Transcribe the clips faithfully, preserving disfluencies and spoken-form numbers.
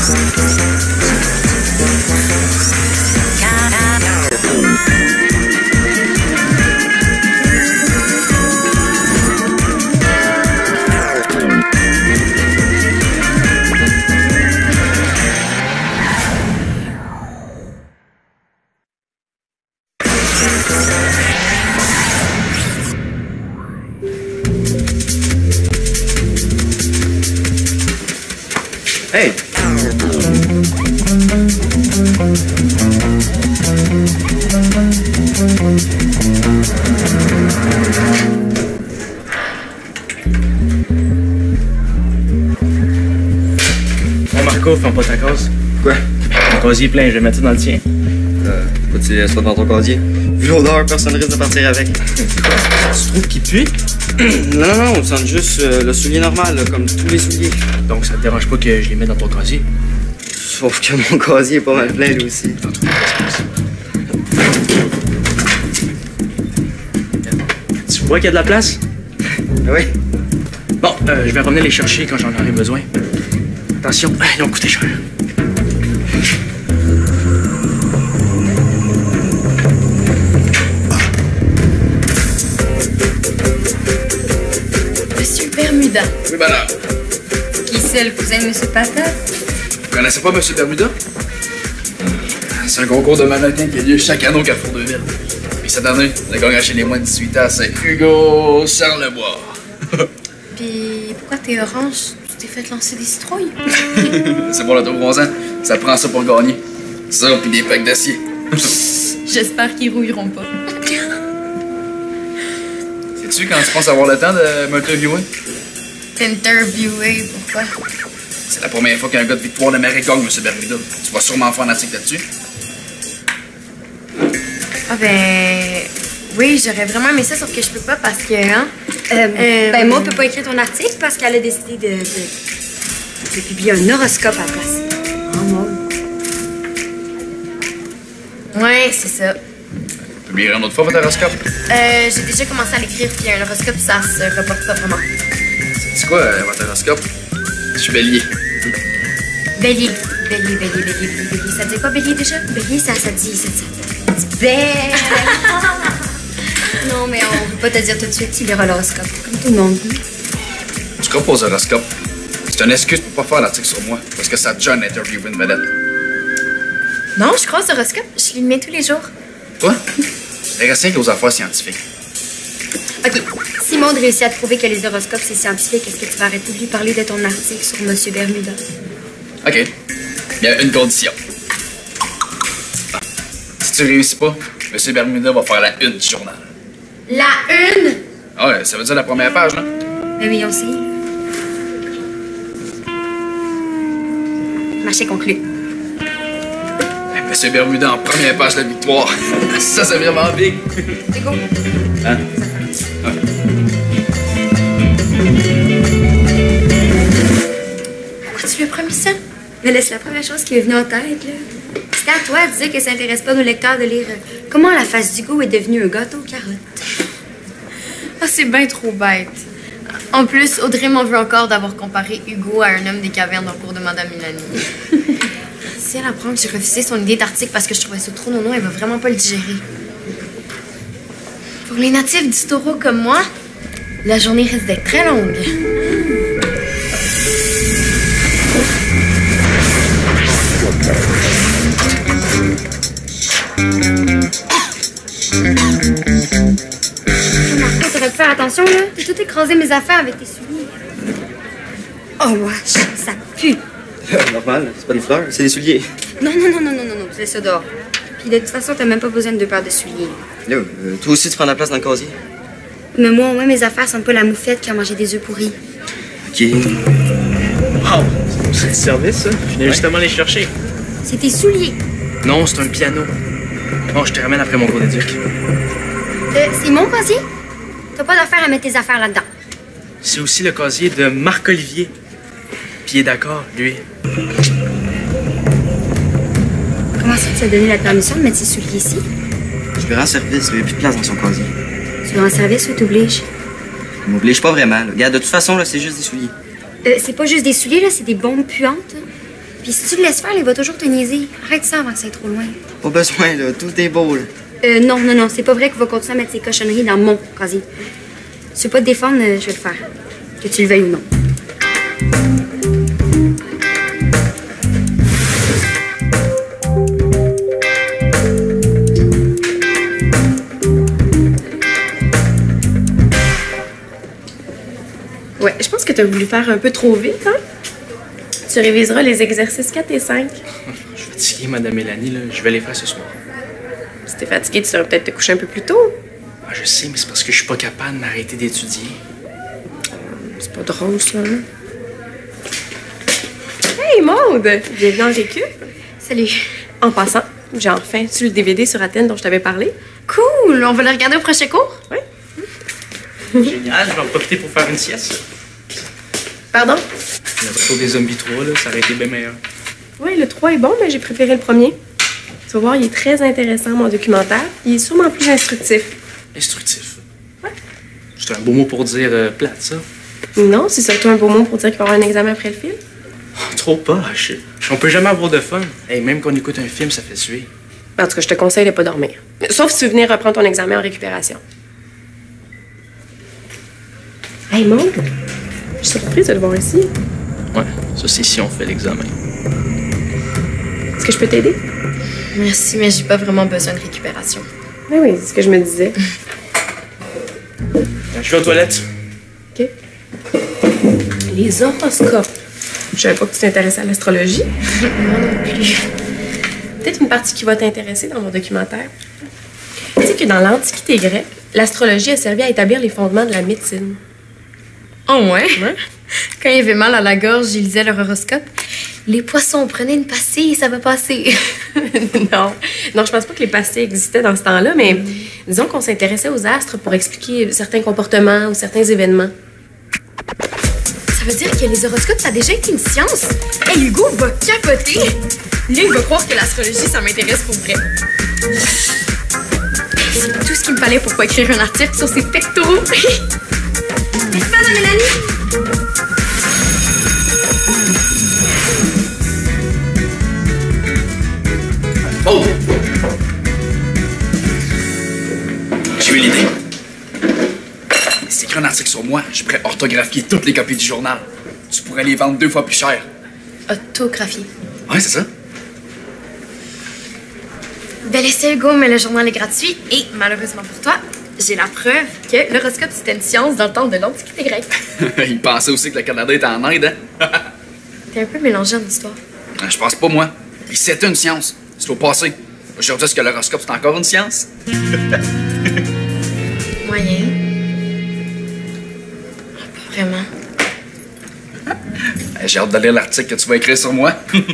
Hey! Bon, Marco, ferme pas ta case. Quoi? Ton casier est plein, je vais mettre ça dans le tien. Euh, pourquoi tu laisses pas dans ton casier? Vu l'odeur, personne risque de partir avec. Tu trouves qu'il pue? Non, non, non, on sent juste euh, le soulier normal, là, comme tous les souliers. Donc ça te dérange pas que je les mette dans ton casier? Sauf que mon casier est pas mal plein, lui aussi. Tu vois qu'il y a de la place? Oui. Bon, euh, je vais revenir les chercher quand j'en aurai besoin. Attention, ils ont coûté cher. Monsieur Bermuda. Oui, madame. Qui c'est le cousin de Monsieur Patin? Vous connaissez pas Monsieur Bermuda? C'est un concours de mannequin qui a lieu chaque année au Carrefour de Ville. Et cette année, le gagnant chez les moins de dix-huit ans, c'est Hugo Charlebois. Puis pourquoi t'es orange? Tu t'es fait lancer des citrouilles? C'est pour l'auto onze ans. Ça prend ça pour gagner. Ça, puis des packs d'acier. J'espère qu'ils rouilleront pas. Sais-tu quand tu penses avoir le temps de m'interviewer? T'interviewer, pourquoi? C'est la première fois qu'un gars de Victoire de Marais gagne, Monsieur Bermuda. Tu vas sûrement faire un article là-dessus. Ah ben... Oui, j'aurais vraiment aimé ça, sauf que je peux pas parce que, hein... Euh, Euh, ben, Maud peut pas écrire ton article parce qu'elle a décidé de, de, de publier un horoscope à la place. Oh, Maud. Ouais, c'est ça. Publier une autre fois votre horoscope. Euh, j'ai déjà commencé à l'écrire, puis un horoscope, ça se reporte pas vraiment. C'est quoi, euh, votre horoscope? Je suis bélier. Bélier. Bélier, bélier, bélier, bélier, bélier. Ça dit quoi, bélier, déjà? Bélier, ça, ça dit, ça, ça dit belle. Non, mais on peut pas te dire tout de suite, tu liras l'horoscope. Comme tout le monde dit. Tu crois pas aux horoscopes? C'est une excuse pour pas faire l'article sur moi, parce que ça a déjà une interview une vedette. Non, je crois aux horoscopes. Je les mets tous les jours. Toi? Les restants aux affaires scientifiques. OK. Si Maud réussit à te prouver que les horoscopes, c'est scientifique, est-ce que tu vas arrêter de lui parler de ton article sur Monsieur Bermuda? OK. Il y a une condition. Si tu réussis pas, Monsieur Bermuda va faire la une du journal. La une? Ah ouais, ça veut dire la première page, là? Ben oui, on sait. Marché conclu. Monsieur Bermuda en première page de la victoire. Ça, c'est vraiment big. C'est go. Hein? Ouais. Pourquoi tu lui as promis ça? Mais là, c'est la première chose qui m'est venue en tête, là. C'était à toi de dire que ça intéresse pas nos lecteurs de lire euh, comment la face d'Hugo est devenue un gâteau aux carottes. Ah, c'est bien trop bête. En plus, Audrey m'en veut encore d'avoir comparé Hugo à un homme des cavernes au cours de Madame Mélanie. Si elle apprend que j'ai refusé son idée d'article parce que je trouvais ça trop nono, elle va vraiment pas le digérer. Pour les natifs du taureau comme moi, la journée risque d'être très longue. Marco, t'aurais pu faire attention, là. T'as tout écrasé mes affaires avec tes souliers. Oh, wesh, ça pue. Normal, c'est pas des fleurs, c'est des souliers. Non, non, non, non, non, non, non, laisse ça dehors. Puis de toute façon, t'as même pas besoin de deux paires de souliers. Là, euh, toi aussi, tu prends la place dans le casier. Mais moi, au moins, mes affaires sont pas la moufette qui a mangé des œufs pourris. OK. Wow! C'est du service, ça? Je venais justement les chercher. C'est tes souliers. Non, c'est un piano. Bon, je te ramène après mon cours d'éduc. Euh, c'est mon casier? T'as pas d'affaire à mettre tes affaires là-dedans. C'est aussi le casier de Marc-Olivier. Puis il est d'accord, lui. Comment ça, tu as donné la permission de mettre ses souliers ici? Je lui rends service, il n'y a plus de place dans son casier. Tu lui rends service ou t'obliges? Il m'oblige pas vraiment. Là. Regarde, de toute façon, là, c'est juste des souliers. Euh, c'est pas juste des souliers, là, c'est des bombes puantes. Puis si tu le laisses faire, il va toujours te niaiser. Arrête ça avant que ça aille trop loin. Pas besoin, là. Tout est beau, là. Euh, non, non, non, c'est pas vrai qu'il va continuer à mettre ses cochonneries dans mon casier. Si tu veux pas te défendre, euh, je vais le faire. Que tu le veuilles ou non. Ouais, je pense que tu as voulu faire un peu trop vite, hein? Tu réviseras les exercices quatre et cinq. Je suis fatigué, Madame Mélanie, là. Je vais les faire ce soir. Si t'es fatigué, tu devrais peut-être te coucher un peu plus tôt. Ah, je sais, mais c'est parce que je suis pas capable de m'arrêter d'étudier. C'est pas drôle, ça. Hein? Hey, Maude! Bienvenue en récup. Salut. En passant, j'ai enfin su le D V D sur Athènes dont je t'avais parlé. Cool! On va le regarder au prochain cours? Oui. Génial, je vais en profiter pour faire une sieste. Pardon? Le retour des zombies trois, là, ça aurait été bien meilleur. Oui, le trois est bon, mais j'ai préféré le premier. Tu vas voir, il est très intéressant, mon documentaire. Il est sûrement plus instructif. Instructif. Ouais. C'est un beau mot pour dire euh, plate, ça. Non, c'est surtout un beau mot pour dire qu'il va y avoir un examen après le film. Oh, trop poche. On peut jamais avoir de fun. Hey, même quand on écoute un film, ça fait suer. En tout cas, je te conseille de pas dormir. Sauf si tu veux venir reprendre ton examen en récupération. Hey, Maud, je suis surprise de te voir ici. Ouais, ça c'est si on fait l'examen. Est-ce que je peux t'aider? Merci, mais j'ai pas vraiment besoin de récupération. Oui, oui, c'est ce que je me disais. Je vais aux toilettes. OK. Les horoscopes. Je savais pas que tu t'intéressais à l'astrologie. Moi non plus. Peut-être une partie qui va t'intéresser dans mon documentaire. Tu sais que dans l'Antiquité grecque, l'astrologie a servi à établir les fondements de la médecine. Oh ouais? Ouais. Quand il avait mal à la gorge, il lisait leur horoscope. Les poissons prenaient une pastille et ça va passer. non. Non, je pense pas que les pastilles existaient dans ce temps-là, mais disons qu'on s'intéressait aux astres pour expliquer certains comportements ou certains événements. Ça veut dire que les horoscopes, ça a déjà été une science? Hey, Hugo va capoter! Lui, il va croire que l'astrologie, ça m'intéresse pour vrai. C'est tout ce qu'il me fallait pour pas écrire un article sur ses pectoraux. N'est-ce pas, Madame Mélanie? Oh! J'ai eu l'idée. Si t'écris un article sur moi, je pourrais orthographier toutes les copies du journal. Tu pourrais les vendre deux fois plus cher. Autographie. Ouais, c'est ça. Bel essai, Hugo, mais le journal est gratuit. Et malheureusement pour toi, j'ai la preuve que l'horoscope, c'était une science dans le temps de l'Antiquité grecque. Il pensait aussi que le Canada était en Inde, hein? T'es un peu mélangé en histoire. Je pense pas, moi. Puis c'était une science. C'est au passé. Aujourd'hui, est-ce que l'horoscope, c'est encore une science? Moyen. Pas vraiment. J'ai hâte de lire l'article que tu vas écrire sur moi.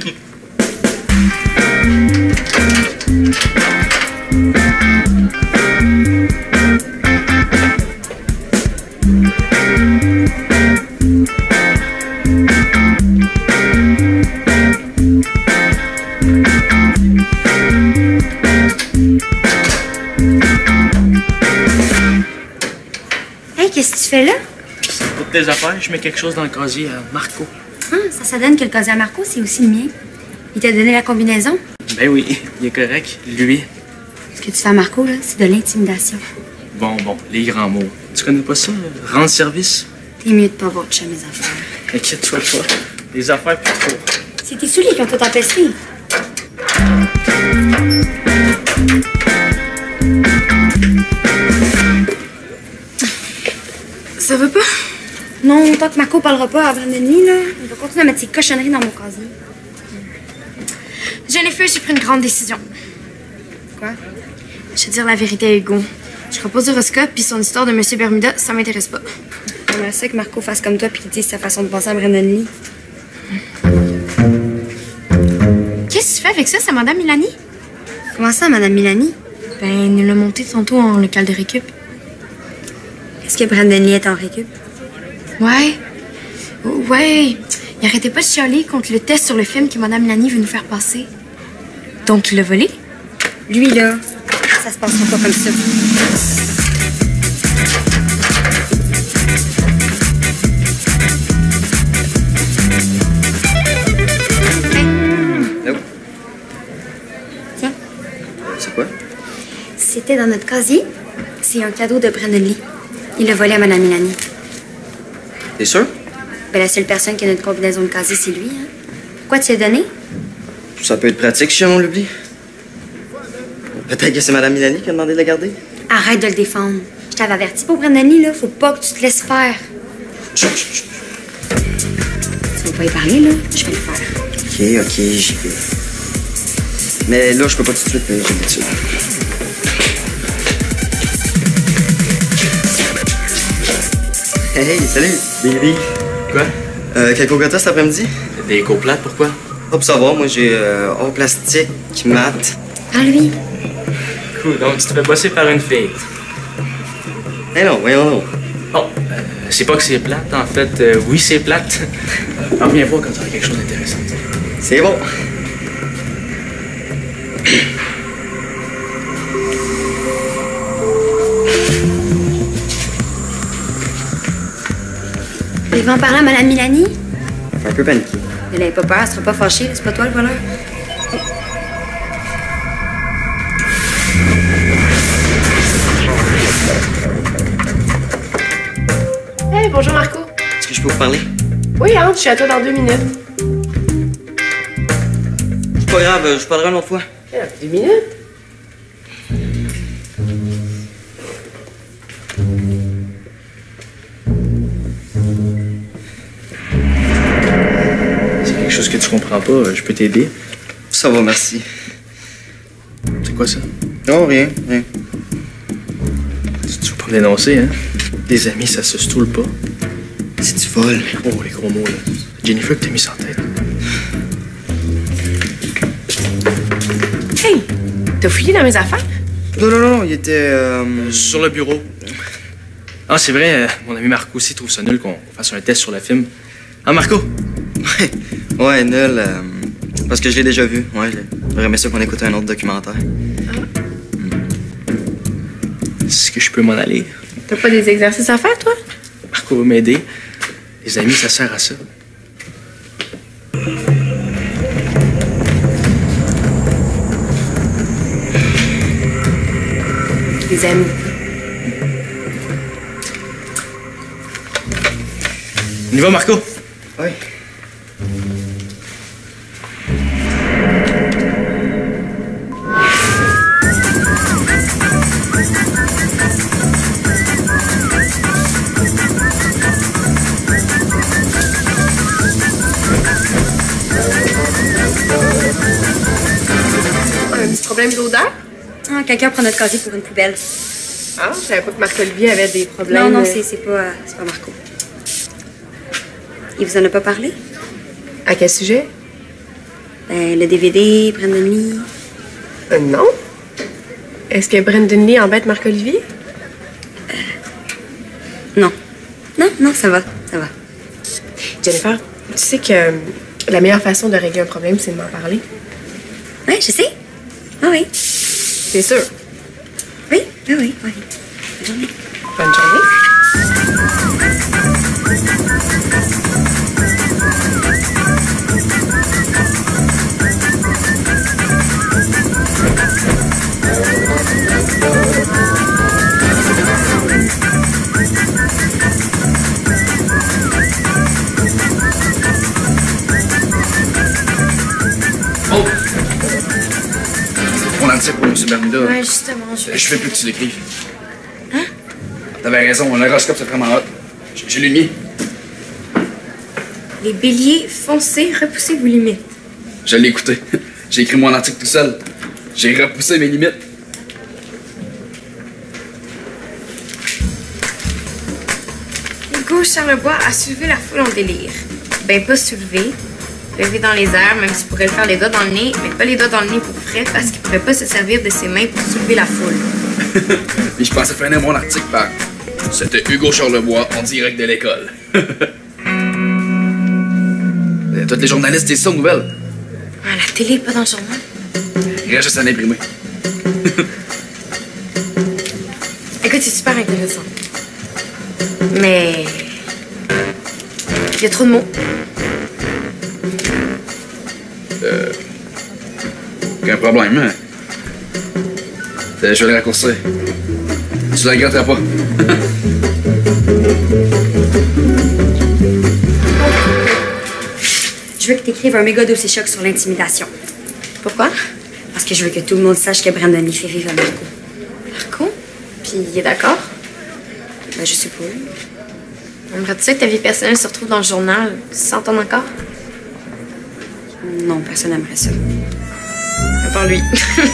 Hey, qu'est-ce que tu fais là? Pour tes affaires, je mets quelque chose dans le casier à Marco. Hum, ça, ça donne que le casier à Marco, c'est aussi le mien. Il t'a donné la combinaison? Ben oui, il est correct. Lui. Ce que tu fais à Marco, là, c'est de l'intimidation. Bon, bon, les grands mots. Tu connais pas ça, rendre service? T'es mieux de pas voir toucher à mes affaires. Inquiète-toi pas. Les affaires plus trop. C'est tes souliers qui ont tout empesté. Ça va pas? Non, tant que Marco parlera pas à Brandony, là, il va continuer à mettre ses cochonneries dans mon casier. Jennifer, j'ai pris une grande décision. Quoi? Je vais dire la vérité à Hugo. Je ferai pas d'horoscope, puis son histoire de Monsieur Bermuda, ça m'intéresse pas. J'aimerais ça que Marco fasse comme toi puis qu'il dise sa façon de penser à Brandon Lee. Qu'est-ce que tu fais avec ça? C'est Madame Milani? Comment ça, Madame Milani? Ben, elle nous l'a monté tantôt en local de récup. Est-ce que Brandon Lee est en récup? Ouais. Ouais. Il arrêtait pas de chialer contre le test sur le film que Madame Milani veut nous faire passer. Donc, il l'a volé? Lui, là, ça se passera pas comme ça. Hey, était dans notre casier, c'est un cadeau de Brandon Lee. Il l'a volé à Madame Milani. T'es sûr? Ben, la seule personne qui a notre combinaison de casier, c'est lui. Hein? Pourquoi tu l'as donné? Ça peut être pratique si on l'oublie. Peut-être que c'est Madame Milani qui a demandé de la garder. Arrête de le défendre. Je t'avais averti pour Brandon Lee, là. Faut pas que tu te laisses faire. Chut, chut, chut. Tu veux pas y parler, là? Je vais le faire. Ok, ok, j'y vais. Mais là, je peux pas tout de suite, mais j'ai l'habitude. Hey, hey, salut! Baby. Quoi? Euh, quel coca cet après-midi? Des coplates, pourquoi? Pas pour savoir, moi j'ai euh, or plastique, mat. Ah, lui? Cool, donc tu te fais bosser par une fille. Eh non, voyons non. Bon, euh, c'est pas que c'est plate, en fait. Euh, oui, c'est plate. Alors, viens voir quand tu as quelque chose d'intéressant. C'est bon. Il va en parler à Madame Milani? Un peu paniqué. Elle n'avait pas peur, elle sera pas fâchée. C'est pas toi le voleur? Hey, bonjour Marco. Est-ce que je peux vous parler? Oui, entre, je suis à toi dans deux minutes. C'est pas grave, je vous parlerai une autre fois. Eh, deux minutes? C'est quelque chose que tu comprends pas, je peux t'aider. Ça va, merci. C'est quoi ça? Non, rien, rien. Tu, tu veux pas me dénoncer, hein? Des amis, ça se stoule pas. C'est du vol. Oh, les gros mots, là. Jennifer, que t'as mis ça en tête. Hey, t'as fouillé dans mes affaires? Non, non, non, il était... Euh... Sur le bureau. Ah, c'est vrai, euh, mon ami Marco aussi trouve ça nul qu'on fasse un test sur le film. Ah, Marco? Ouais, nul. Euh... Parce que je l'ai déjà vu. Ouais, j'aurais aimé ça qu'on écoute un autre documentaire. Est-ce que je peux m'en aller? T'as pas des exercices à faire, toi? Marco va m'aider. Les amis, ça sert à ça. Les amis. On y va, Marco? Ouais. Un petit problème d'odeur? Ah, quelqu'un prend notre casier pour une poubelle. Ah, je savais pas que Marc-Olivier avait des problèmes. Non, non, euh, c'est c'est pas, euh, c'est pas Marco. Il vous en a pas parlé? À quel sujet? Ben, le D V D, Brandon Lee. Euh, non. Est-ce que Brandon Lee embête Marc-Olivier? Non. Non, non, ça va, ça va. Jennifer, tu sais que euh, la meilleure façon de régler un problème, c'est de m'en parler. Oui, je sais. Ah oui. C'est sûr. Oui, oui, oui, oui. Bonne journée. Bonne journée. Oh! On en tire pour M. Bermuda. Ouais, justement, je... Je fais plus que tu l'écrives. Hein? T'avais raison, l'horoscope, c'est vraiment hot. J'ai j'ai lu le mien. Les béliers, foncez, repoussez vos limites. Je l'ai écouté. J'ai écrit mon article tout seul. J'ai repoussé mes limites. Hugo Charlebois a soulevé la foule en délire. Ben, pas soulevé. Levé dans les airs, même s'il pourrait le faire les doigts dans le nez, mais pas les doigts dans le nez pour frais, parce qu'il pouvait pas se servir de ses mains pour soulever la foule. Puis je pensais finir mon article par C'était Hugo Charlebois en direct de l'école. Tous les journalistes disent ça aux nouvelles. À la télé, pas dans le journal. Il reste juste à l'imprimer. Écoute, c'est super intéressant. Mais... il y a trop de mots. Euh... Aucun problème, hein? Je vais le raccourcir. Tu le regretteras pas. Je veux que tu écrives un méga dossier choc sur l'intimidation. Pourquoi? Parce que je veux que tout le monde sache que Brandon Lee fait vivre à Marco. Marco? Puis il est d'accord? Ben, je sais pas. Aimerais-tu ça que ta vie personnelle se retrouve dans le journal sans ton accord? Non, personne n'aimerait ça. À part lui.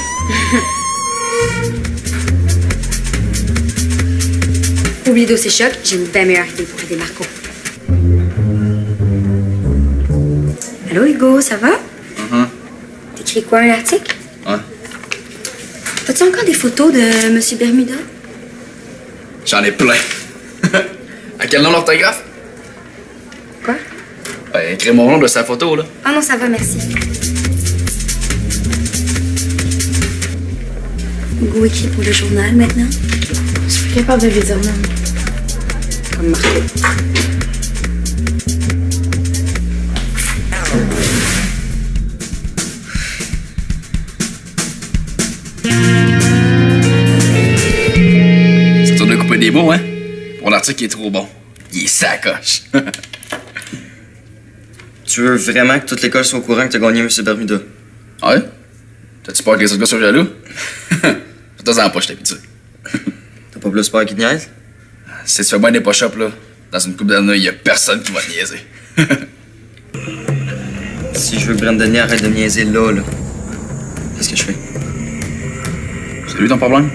Oublie le dossier choc, j'ai une bien meilleure idée pour aider Marco. Allô, Hugo, ça va? Uh-huh. T'écris quoi, un article? Ouais. As-tu encore des photos de M. Bermuda? J'en ai plein. À quel nom l'orthographe? Quoi? Ben, écris mon nom de sa photo, là. Ah non, ça va, merci. Hugo écrit pour le journal maintenant. Je suis capable de lui dire non. Comme Marco. Ça tourne de couper des mots, hein? Mon article est trop bon. Il est sacoche. Tu veux vraiment que toute l'école soit au courant que t'as gagné M. Bermuda? Ouais? T'as-tu peur que les autres gars soient jaloux? Fais-toi-en pas, je t'habitue. T'as pas plus peur qu'il te niaise? Si tu fais bien des push-ups, là, dans une couple d'années, y a personne qui va te niaiser. Si je veux que Brandon Lee arrête de me niaiser là, là, qu'est-ce que je fais? C'est lui ton problème?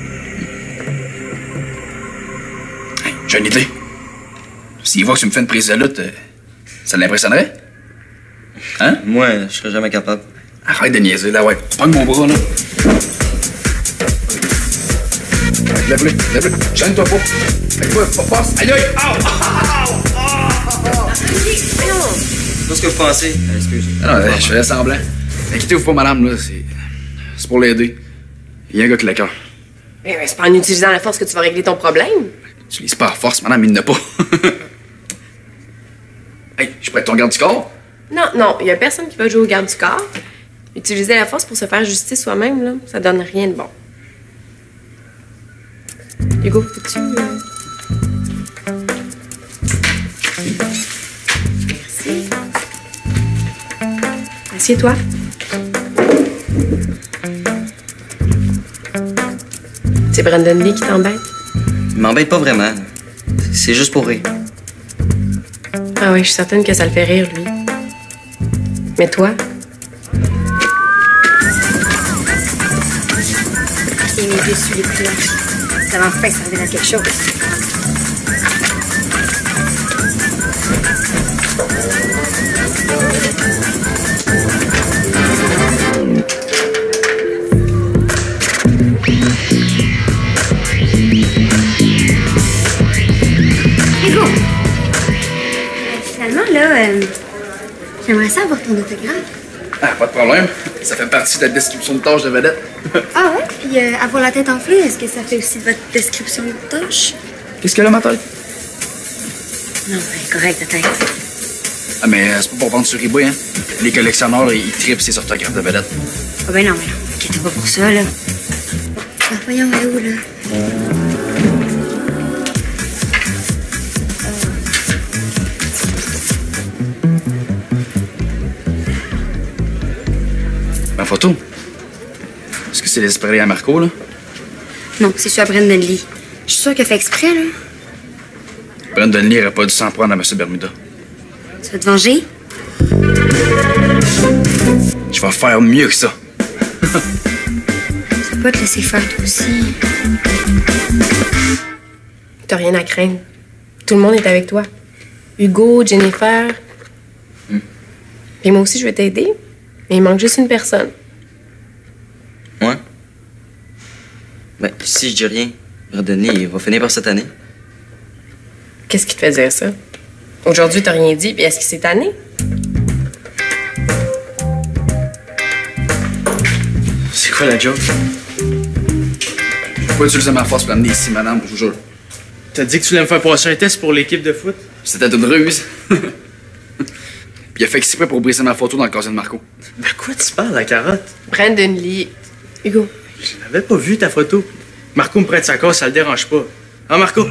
Hey, j'ai une idée. S'il voit que tu me fais une prise de lutte, euh, ça l'impressionnerait? Hein? Moi, je serais jamais capable. Arrête de niaiser, là, ouais. Pogne mon bras, là. Lève-le, lève-le. Gêne-toi pas. Fais-toi, passe. Aïe, aïe! Aïe! C'est pas ce que vous pensez. Euh, excuse. Ah non, je fais semblant. Inquiétez-vous pas, madame, là. C'est. C'est pour l'aider. Il y a un gars qui l'a cœur. Mais, mais c'est pas en utilisant la force que tu vas régler ton problème. Tu lises pas à force, madame, il n'a pas. Hey, je pourrais être ton garde du corps? Non, non, il y a personne qui va jouer au garde du corps. Utiliser la force pour se faire justice soi-même, là, ça donne rien de bon. Hugo, peux-tu... Euh... Merci. Assieds-toi. C'est Brandon Lee qui t'embête? Il m'embête pas vraiment. C'est juste pour rire. Ah oui, je suis certaine que ça le fait rire, lui. Mais toi? Et mes yeux sur les couleurs. Ça va enfin servir à quelque chose. Hugo! Finalement, là, euh, j'aimerais ça avoir ton autographe. Ah, pas de problème. Ça fait partie de la description de tâche de vedette. Ah ouais? Puis euh, avoir la tête enflée, est-ce que ça fait aussi de votre description de tâche? Qu'est-ce qu'elle a, ma tête? Non, ben, correct, ta tête. Ah, mais euh, c'est pas pour vendre sur eBay, hein. Les collectionneurs, là, ils trippent ces orthographes de vedette. Ah ben non, mais non, inquiète pas pour ça, là. Ah, voyons, elle est où, là? Ma photo? Est-ce que c'est l'esprit à Marco, là? Non, c'est sur Brandon Lee. Je suis sûre qu'elle fait exprès, là. Brandon Lee aurait pas dû s'en prendre à M. Bermuda. Tu vas te venger? Je vais faire mieux que ça. Tu vas pas te laisser faire, toi aussi. T'as rien à craindre. Tout le monde est avec toi. Hugo, Jennifer. Hmm. Puis moi aussi, je vais t'aider. Mais il manque juste une personne. Ouais? Ben, si je dis rien, Brandon Lee, il va finir par cette année. Qu'est-ce qui te fait dire ça? Aujourd'hui, t'as rien dit, puis est-ce qu'il s'est tanné? C'est quoi la joke? Je peux pas utiliser ma force pour amener ici, madame, je vous jure. T'as dit que tu voulais me faire passer un test pour l'équipe de foot? C'était une ruse. Puis il a fait exprès pour briser ma photo dans le casier de Marco. De quoi tu parles, la carotte? Brandon Lee. Hugo, Je n'avais pas vu ta photo. Marco me prête sa case, ça le dérange pas. Hein, Marco?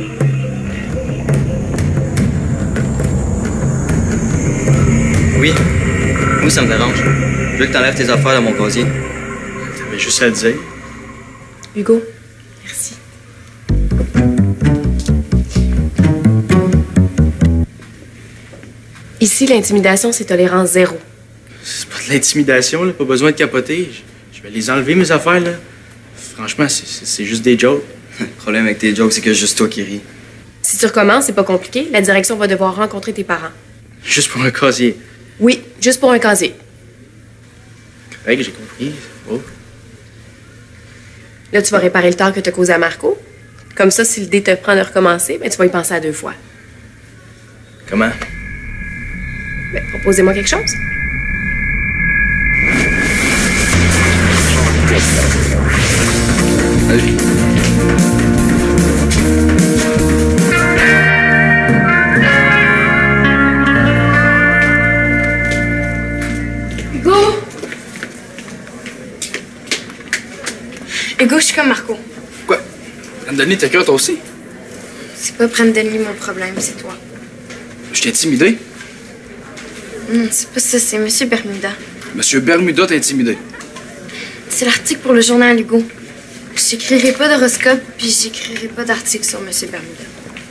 Oui. Oui, ça me dérange. Je veux que t'enlèves tes affaires de mon casier. T'avais juste à le dire. Hugo, merci. Ici, l'intimidation, c'est tolérance zéro. C'est pas de l'intimidation, là. Pas besoin de capoter. Je, je vais les enlever, mes affaires, là. Franchement, c'est- c'est c'est juste des jokes. Le problème avec tes jokes, c'est que c'est juste toi qui ris. Si tu recommences, c'est pas compliqué. La direction va devoir rencontrer tes parents. Juste pour un casier. Oui, juste pour un casier. Correct, j'ai compris. Oh. Là, tu vas réparer le tort que tu as causé à Marco. Comme ça, si le dé te prend de recommencer, ben, tu vas y penser à deux fois. Comment? Ben, proposez-moi quelque chose. Allez. Hugo! Hugo, je suis comme Marco. Quoi? Brandony, t'es cœur toi aussi? C'est pas Brandony mon problème, c'est toi. Je t'ai intimidé? Hum, c'est pas ça, c'est Monsieur Bermuda. Monsieur Bermuda t'a intimidé. C'est l'article pour le journal, Hugo. J'écrirai pas d'horoscope, puis j'écrirai pas d'article sur Monsieur Bermuda.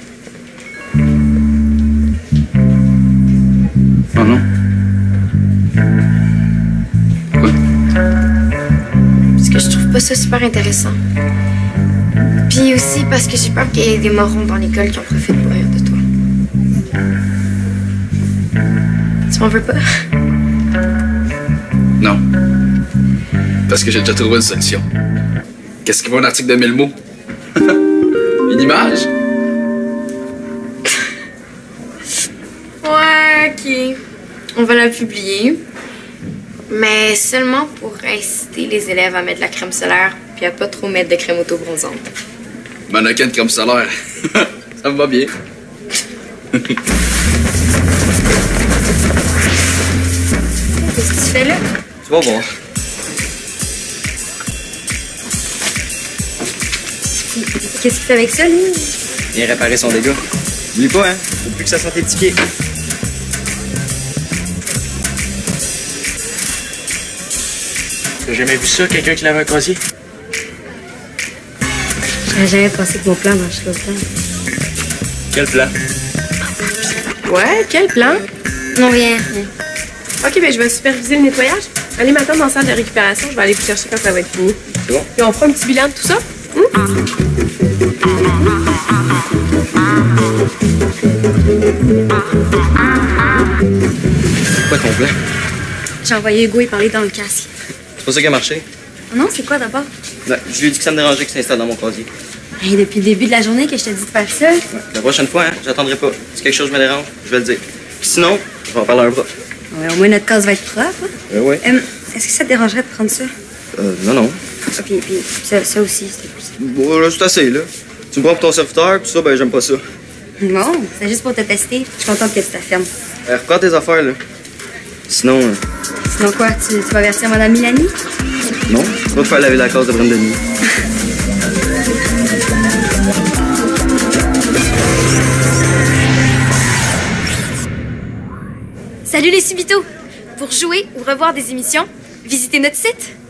Oh non. Quoi? Parce que je trouve pas ça super intéressant. Puis aussi parce que j'ai peur qu'il y ait des morons dans l'école qui en profitent pour rire de toi. Tu m'en veux pas? Non. Parce que j'ai déjà trouvé une solution. Qu'est-ce qui vaut un article de mille mots? Une image? Ouais, ok. On va la publier. Mais seulement pour inciter les élèves à mettre de la crème solaire puis à pas trop mettre de crème auto-bronzante. Mannequin de crème solaire. Ça me va bien. Qu'est-ce que tu fais là? Tu vas voir. Qu'est-ce qu'il fait avec ça, lui? Viens réparer son dégât. Oublie pas, hein? Faut plus que ça soit étiqué. T'as jamais vu ça, quelqu'un qui lave un casier? J'aurais jamais pensé que mon plan marcherait autant. Quel plan? Ouais, quel plan? Non, rien, rien. OK, ben je vais superviser le nettoyage. Allez m'attendre dans la salle de récupération. Je vais aller vous chercher quand ça va être fini. C'est bon? Puis on fera un petit bilan de tout ça. C'est quoi ton plan? J'ai envoyé Hugo y parler dans le casque. C'est pas ça qui a marché? Non, c'est quoi d'abord? Ouais, je lui ai dit que ça me dérangeait qu'il s'installe dans mon casier. Hey, depuis le début de la journée que je t'ai dit de faire ça. Ouais. La prochaine fois, hein, j'attendrai pas. Si quelque chose me dérange, je vais le dire. Puis sinon, je vais en parler à un prof. Ouais, au moins notre case va être propre. Hein? Euh, ouais. Euh, Est-ce que ça te dérangerait de prendre ça? Euh, non, non. Ah, puis, puis ça, ça aussi, c'était plus. Bon, là, c'est assez, là. Tu me prends pour ton serviteur, puis ça, ben, j'aime pas ça. Non, c'est juste pour te tester. Je suis contente que tu t'affirmes. Euh, reprends tes affaires, là. Sinon, euh, Sinon quoi, tu, tu vas avertir Madame Milani? non, tu vas te faire laver la case de Brandony. Salut les Subitos! Pour jouer ou revoir des émissions, visitez notre site